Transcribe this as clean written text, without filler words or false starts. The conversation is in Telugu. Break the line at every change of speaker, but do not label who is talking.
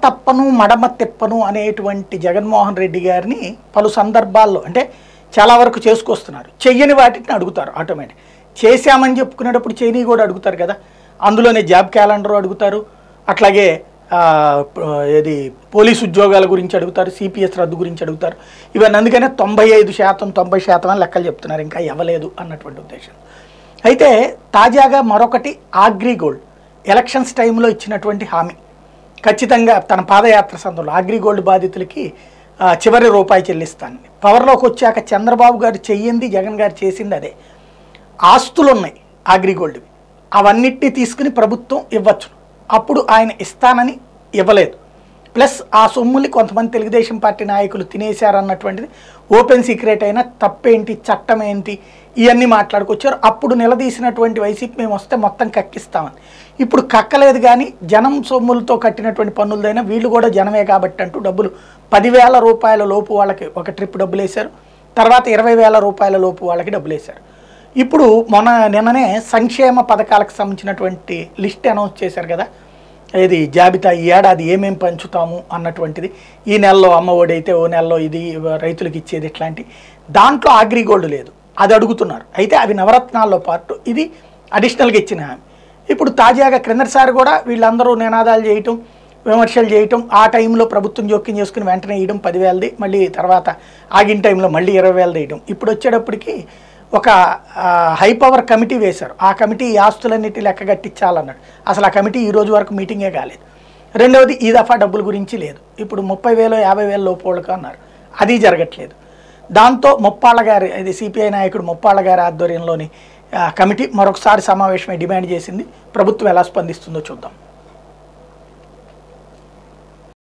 తప్పను మడమ తిప్పను అనేటువంటి జగన్మోహన్ రెడ్డి గారిని పలు సందర్భాల్లో అంటే చాలా వరకు చేసుకొస్తున్నారు. చెయ్యని వాటిని అడుగుతారు ఆటోమేటిక్. చేశామని చెప్పుకునేటప్పుడు చేయని కూడా అడుగుతారు కదా. అందులోనే జాబ్ క్యాలెండర్ అడుగుతారు, అట్లాగే ఏది పోలీసు ఉద్యోగాల గురించి అడుగుతారు, సిపిఎస్ రద్దు గురించి అడుగుతారు. ఇవన్నీ అందుకనే 95% 90% అని లెక్కలు చెప్తున్నారు, ఇంకా ఇవ్వలేదు అన్నటువంటి ఉద్దేశం. అయితే తాజాగా మరొకటి అగ్రిగోల్డ్ ఎలక్షన్స్ టైంలో ఇచ్చినటువంటి హామీ, ఖచ్చితంగా తన పాదయాత్ర సందర్భంలో అగ్రిగోల్డ్ బాధితులకి చివరి రూపాయి చెల్లిస్తాను. పవర్లోకి వచ్చాక చంద్రబాబు గారు చెయ్యింది, జగన్ గారు చేసింది అదే. ఆస్తులు ఉన్నాయి అగ్రిగోల్డ్వి, అవన్నిటినీ తీసుకుని ప్రభుత్వం ఇవ్వచ్చు. అప్పుడు ఆయన ఇస్తానని ఇవ్వలేదు. ప్లస్ ఆ సొమ్ముని కొంతమంది తెలుగుదేశం పార్టీ నాయకులు తినేశారన్నటువంటిది ఓపెన్ సీక్రెట్ అయినా తప్పేంటి, చట్టం ఏంటి, ఇవన్నీ మాట్లాడుకొచ్చారు. అప్పుడు నిలదీసినటువంటి వైసీపీ మేము వస్తే మొత్తం కక్కిస్తామని. ఇప్పుడు కక్కలేదు, కానీ జనం సొమ్ములతో కట్టినటువంటి పన్నులదైనా వీళ్ళు కూడా జనమే కాబట్టి అంటూ డబ్బులు 10,000 రూపాయల లోపు వాళ్ళకి ఒక ట్రిప్ డబ్బులు వేశారు, తర్వాత 20,000 రూపాయల లోపు వాళ్ళకి డబ్బులు వేశారు. ఇప్పుడు నిన్ననే సంక్షేమ పథకాలకు సంబంధించినటువంటి లిస్ట్ అనౌన్స్ చేశారు కదా, ఇది జాబితా ఈ ఏడాది ఏమేమి పంచుతాము అన్నటువంటిది. ఈ నెలలో అమ్మఒడి అయితే ఓ నెలలో ఇది రైతులకు ఇచ్చేది, ఇట్లాంటి దాంట్లో అగ్రిగోల్డ్ లేదు, అది అడుగుతున్నారు. అయితే అవి నవరత్నాల్లో పాటు ఇది అడిషనల్గా ఇచ్చిన హామీ. ఇప్పుడు తాజాగా క్రిందటిసారి కూడా వీళ్ళందరూ నినాదాలు చేయటం, విమర్శలు చేయటం, ఆ టైంలో ప్రభుత్వం జోక్యం చేసుకుని వెంటనే వేయడం 10,000ది, మళ్ళీ తర్వాత ఆగిన టైంలో మళ్ళీ 20,000 వేయడం. ఇప్పుడు వచ్చేటప్పటికి ఒక హై పవర్ కమిటీ వేశారు. ఆ కమిటీ ఈ ఆస్తులన్నిటి లెక్క కట్టించాలన్నాడు. అసలు ఆ కమిటీ ఈ రోజు వరకు మీటింగే కాలేదు. రెండవది ఈ దఫా డబ్బుల గురించి లేదు. ఇప్పుడు 30,000 50,000 లోపు వాళ్ళకు అన్నారు, అది జరగట్లేదు. దాంతో ముప్పాళ్ళ గారి, ఇది సిపిఐ నాయకుడు ముప్పాళ్ళ గారి ఆధ్వర్యంలోని కమిటీ మరొకసారి సమావేశమై డిమాండ్ చేసింది. ప్రభుత్వం ఎలా స్పందిస్తుందో చూద్దాం.